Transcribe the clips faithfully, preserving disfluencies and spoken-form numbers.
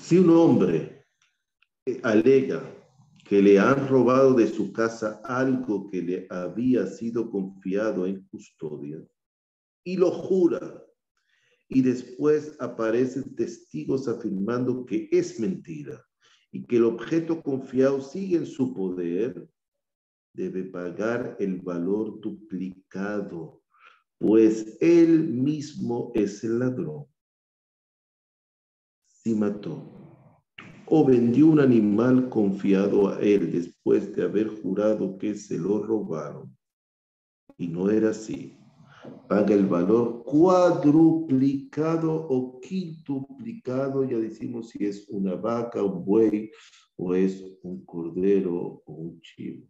Si un hombre alega que le han robado de su casa algo que le había sido confiado en custodia y lo jura, y después aparecen testigos afirmando que es mentira y que el objeto confiado sigue en su poder, debe pagar el valor duplicado, pues él mismo es el ladrón. Si mató o vendió un animal confiado a él después de haber jurado que se lo robaron, y no era así, paga el valor cuadruplicado o quintuplicado, ya decimos si es una vaca, un buey, o es un cordero o un chivo.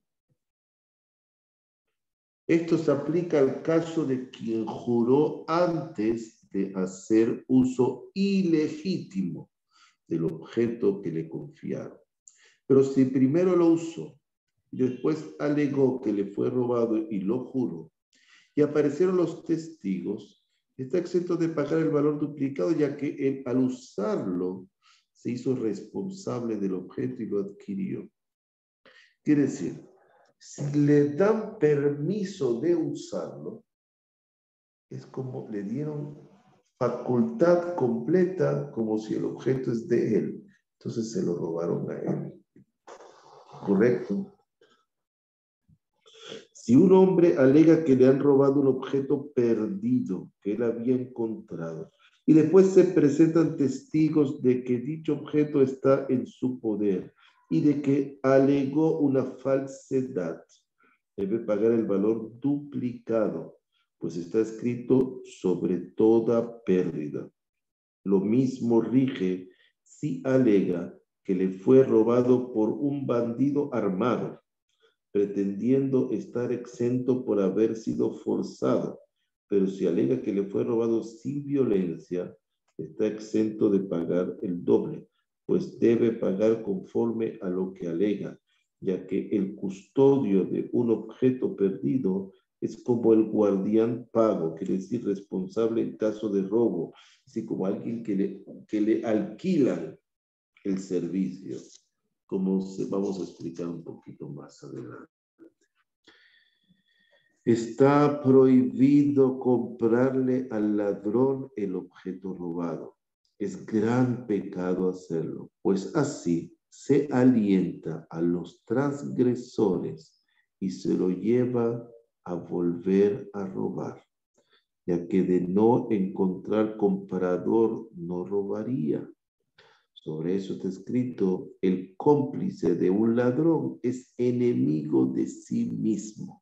Esto se aplica al caso de quien juró antes de hacer uso ilegítimo del objeto que le confiaron. Pero si primero lo usó y después alegó que le fue robado y lo juró, y aparecieron los testigos, está exento de pagar el valor duplicado, ya que él, al usarlo, se hizo responsable del objeto y lo adquirió. Quiere decir, si le dan permiso de usarlo, es como le dieron facultad completa, como si el objeto es de él. Entonces se lo robaron a él. ¿Correcto? Si un hombre alega que le han robado un objeto perdido que él había encontrado y después se presentan testigos de que dicho objeto está en su poder y de que alegó una falsedad, debe pagar el valor duplicado, pues está escrito sobre toda pérdida. Lo mismo rige si alega que le fue robado por un bandido armado, pretendiendo estar exento por haber sido forzado, pero si alega que le fue robado sin violencia, está exento de pagar el doble, pues debe pagar conforme a lo que alega, ya que el custodio de un objeto perdido es como el guardián pago, quiere decir responsable en caso de robo, así como alguien que le, que le alquilan el servicio, como se, vamos a explicar un poquito más adelante. Está prohibido comprarle al ladrón el objeto robado. Es gran pecado hacerlo, pues así se alienta a los transgresores y se lo lleva a volver a robar, ya que de no encontrar comprador no robaría. Sobre eso está escrito, el cómplice de un ladrón es enemigo de sí mismo.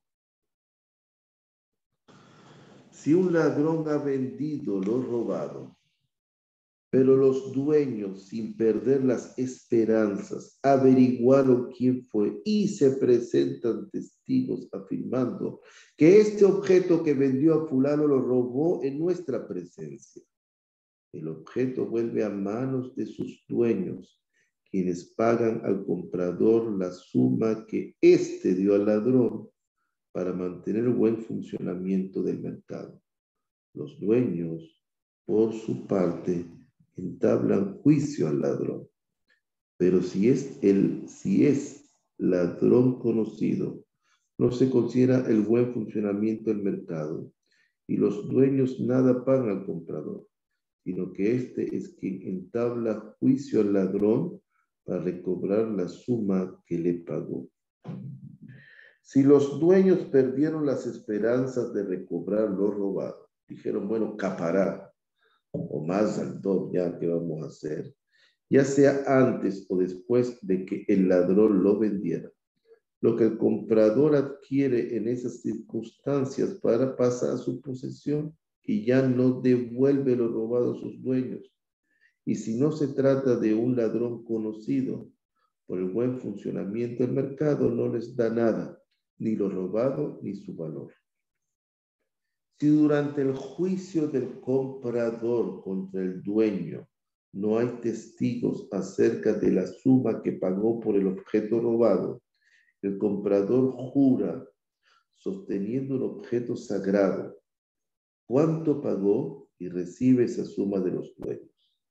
Si un ladrón ha vendido lo robado, pero los dueños, sin perder las esperanzas, averiguaron quién fue y se presentan testigos afirmando que este objeto que vendió a fulano lo robó en nuestra presencia, el objeto vuelve a manos de sus dueños, quienes pagan al comprador la suma que éste dio al ladrón para mantener el buen funcionamiento del mercado. Los dueños, por su parte, entablan juicio al ladrón. Pero si es, el, si es ladrón conocido, no se considera el buen funcionamiento del mercado y los dueños nada pagan al comprador, sino que éste es quien entabla juicio al ladrón para recobrar la suma que le pagó. Si los dueños perdieron las esperanzas de recobrar lo robado, dijeron, bueno, capará, o más al doble, ya, ¿qué vamos a hacer? Ya sea antes o después de que el ladrón lo vendiera. Lo que el comprador adquiere en esas circunstancias para pasar a su posesión y ya no devuelve lo robado a sus dueños. Y si no se trata de un ladrón conocido, por el buen funcionamiento del mercado no les da nada, ni lo robado ni su valor. Si durante el juicio del comprador contra el dueño no hay testigos acerca de la suma que pagó por el objeto robado, el comprador jura, sosteniendo un objeto sagrado, cuánto pagó y recibe esa suma de los dueños.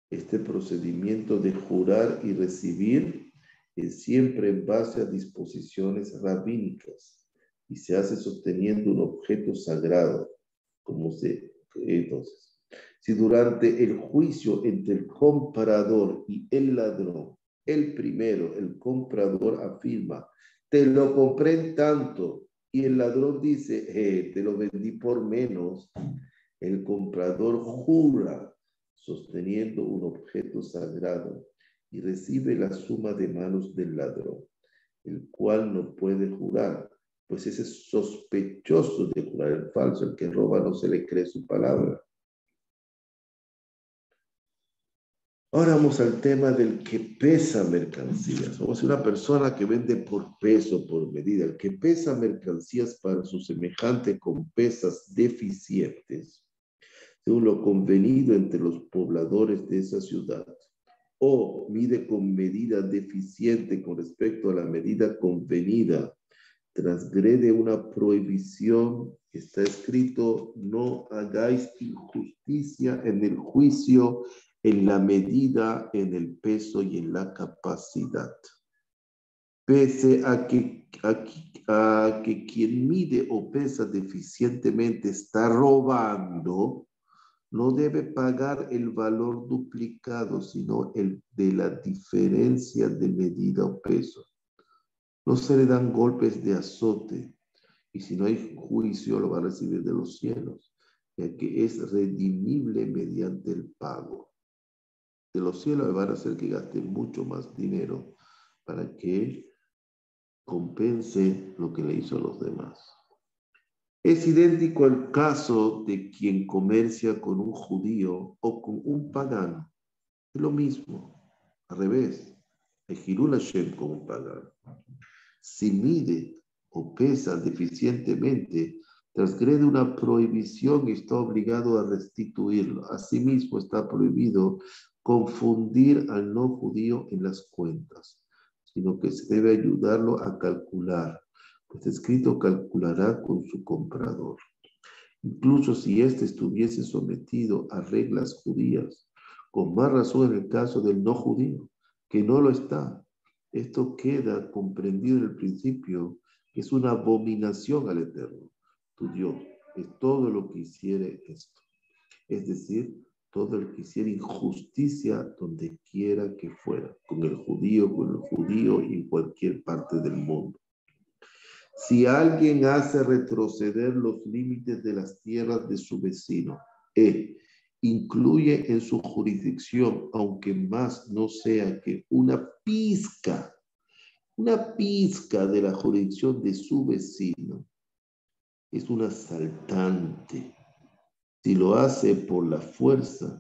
Este procedimiento de jurar y recibir es siempre en base a disposiciones rabínicas y se hace sosteniendo un objeto sagrado, como se... Entonces, si durante el juicio entre el comprador y el ladrón, el primero, el comprador afirma, te lo compré en tanto, y el ladrón dice, eh, te lo vendí por menos, el comprador jura sosteniendo un objeto sagrado y recibe la suma de manos del ladrón, el cual no puede jurar, pues ese es sospechoso de jurar el falso, el que roba no se le cree su palabra. Ahora vamos al tema del que pesa mercancías. Somos una persona que vende por peso, por medida. El que pesa mercancías para su semejante con pesas deficientes, según lo convenido entre los pobladores de esa ciudad, o mide con medida deficiente con respecto a la medida convenida, transgrede una prohibición que está escrito, no hagáis injusticia en el juicio, en la medida, en el peso y en la capacidad. Pese a que, a, a que quien mide o pesa deficientemente está robando, no debe pagar el valor duplicado, sino el de la diferencia de medida o peso. No se le dan golpes de azote, y si no hay juicio lo va a recibir de los cielos, ya que es redimible mediante el pago. De los cielos le van a hacer que gaste mucho más dinero para que él compense lo que le hizo a los demás. Es idéntico al caso de quien comercia con un judío o con un pagano. Es lo mismo, al revés. El Hirul Hashem con un pagano. Si mide o pesa deficientemente, transgrede una prohibición y está obligado a restituirlo. Asimismo, está prohibido confundir al no judío en las cuentas, sino que se debe ayudarlo a calcular, pues escrito calculará con su comprador. Incluso si éste estuviese sometido a reglas judías, con más razón en el caso del no judío, que no lo está. Esto queda comprendido en el principio, que es una abominación al Eterno. Tu Dios es todo lo que hiciere esto. Es decir, todo el que hiciera injusticia donde quiera que fuera, con el judío, con el judío y en cualquier parte del mundo. Si alguien hace retroceder los límites de las tierras de su vecino, él incluye en su jurisdicción, aunque más no sea que una pizca, una pizca de la jurisdicción de su vecino, es un asaltante. Si lo hace por la fuerza,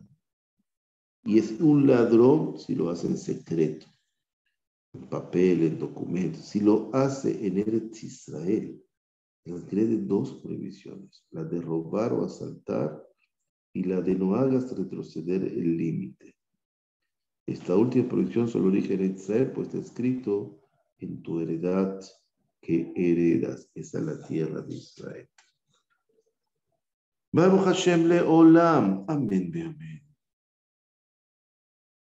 y es un ladrón si lo hace en secreto, en papel, en documentos. Si lo hace en Eretz Israel, transgrede dos prohibiciones, la de robar o asaltar y la de no hagas retroceder el límite. Esta última prohibición solo origen en Israel, pues está escrito en tu heredad que heredas. Esa es la tierra de Israel. Baruch Hashem le'olam. Amén, amén.